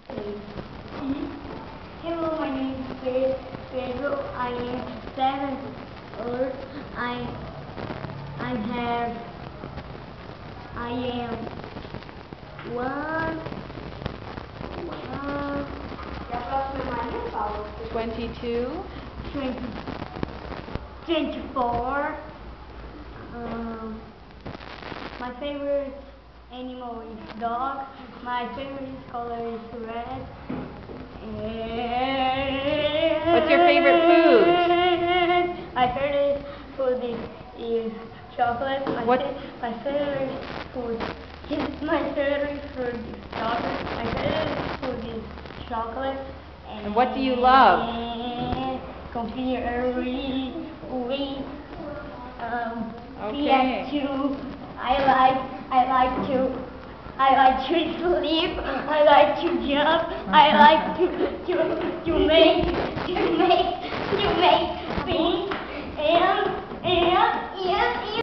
Hello, my name is Pedro. I am 7 old. I am one. 22. 24. My favorite animal is dog. My favorite color is red. What's your favorite food? My favorite food is chocolate. My favorite food is chocolate. My favorite food is chocolate. And what do you love? Computer, Okay. PS2. I like to sleep. I like to jump. I like to make